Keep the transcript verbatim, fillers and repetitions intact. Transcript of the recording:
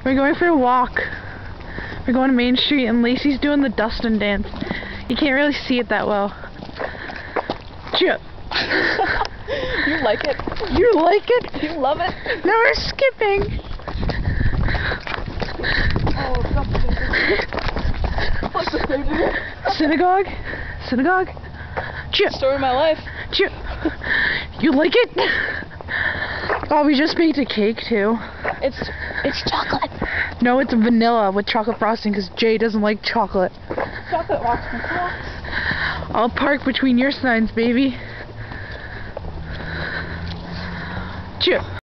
We're going for a walk. We're going to Main Street and Lacey's doing the Dustin dance. You can't really see it that well. Chip. You like it? You like it? You love it? Now we're skipping. Oh, what's the favorite? Synagogue? Synagogue? Chip. Story of my life. Chip. You like it? Oh, we just baked a cake too. It's it's chocolate. No, it's vanilla with chocolate frosting because Jay doesn't like chocolate. Chocolate rocks and rocks. I'll park between your signs, baby. Chip.